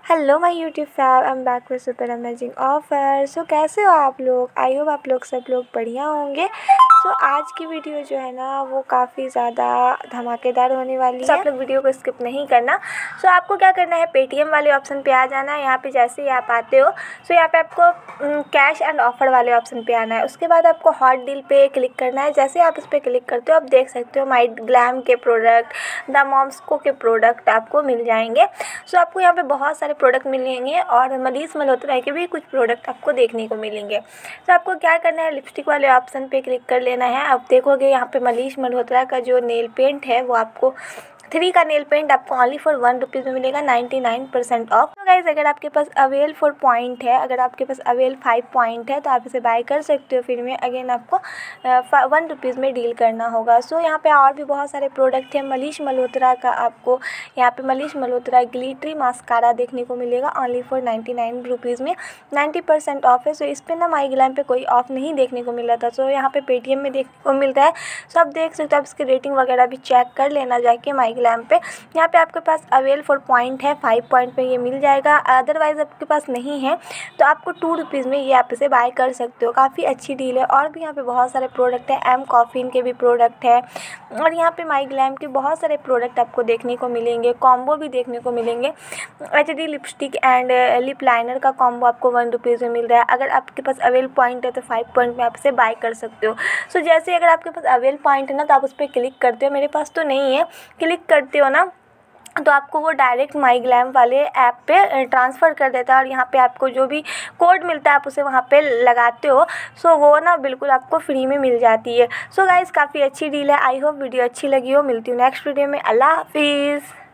Hello my YouTube fam, I am back with super amazing offer. So कैसे हो आप लोग? आई होप आप लोग सब लोग बढ़िया होंगे। सो आज की वीडियो जो है ना वो काफ़ी ज़्यादा धमाकेदार होने वाली है। आप लोग वीडियो को स्किप नहीं करना। सो आपको क्या करना है, पेटीएम वाले ऑप्शन पे आ जाना है। यहाँ पे जैसे ही आप आते हो सो यहाँ पे आपको कैश एंड ऑफर वाले ऑप्शन पे आना है। उसके बाद आपको हॉट डील पे क्लिक करना है। जैसे आप उस पर क्लिक करते हो आप देख सकते हो माई ग्लैम के प्रोडक्ट, द मॉम्सको के प्रोडक्ट आपको मिल जाएंगे। सो आपको यहाँ पे बहुत सारे प्रोडक्ट मिलेंगे और मनीष मल्होत्रा के भी कुछ प्रोडक्ट आपको देखने को मिलेंगे। तो आपको क्या करना है, लिपस्टिक वाले ऑप्शन पे क्लिक कर लेना है। आप देखोगे यहाँ पे मनीष मल्होत्रा का जो नेल पेंट है वो आपको 3 का नेल पेंट आपको ओनली फॉर 1 रुपीज़ में मिलेगा, 99% ऑफ। तो गाइज अगर आपके पास अवेल 4 पॉइंट है, अगर आपके पास अवेल 5 पॉइंट है तो आप इसे बाय कर सकते हो। फिर में अगेन आपको 1 रुपीज़ में डील करना होगा। सो यहाँ पे और भी बहुत सारे प्रोडक्ट हैं। मनीष मल्होत्रा का आपको यहाँ पे मनीष मल्होत्रा ग्लिटरी मास्कारा देखने को मिलेगा ओनली फॉर 99 रुपीज़ में, 90% ऑफ है। सो इस पर ना माई ग्लैम पे कोई ऑफ नहीं देखने को मिल रहा था। सो यहाँ पे पेटीएम में देखने को मिल रहा है। सो आप देख सकते हो, आप इसकी रेटिंग वगैरह भी चेक कर लेना जाके माई ग्लैम पे। यहाँ पे आपके पास अवेल 4 पॉइंट है, 5 पॉइंट पे ये मिल जाएगा। अदरवाइज़ आपके पास नहीं है तो आपको 2 रुपीज़ में ये आप इसे बाय कर सकते हो। काफ़ी अच्छी डील है। और भी यहाँ पे बहुत सारे प्रोडक्ट हैं, एम कॉफिन के भी प्रोडक्ट है और यहाँ पे माई ग्लैम के बहुत सारे प्रोडक्ट आपको देखने को मिलेंगे। कॉम्बो भी देखने को मिलेंगे। HD lipstick and lip liner का कॉम्बो आपको 1 रुपीज़ में मिल रहा है। अगर आपके पास अवेल पॉइंट है तो 5 पॉइंट में आप इसे बाय कर सकते हो। सो जैसे अगर आपके पास अवेल पॉइंट है ना तो आप उस पर क्लिक करते हो। मेरे पास तो नहीं है, क्लिक करते हो ना तो आपको वो डायरेक्ट माई ग्लैम वाले ऐप पे ट्रांसफ़र कर देता है और यहाँ पे आपको जो भी कोड मिलता है आप उसे वहाँ पे लगाते हो। सो वो ना बिल्कुल आपको फ्री में मिल जाती है। सो गाइज़ काफ़ी अच्छी डील है। आई होप वीडियो अच्छी लगी हो। मिलती हूँ नेक्स्ट वीडियो में। अल्लाह हाफिज़।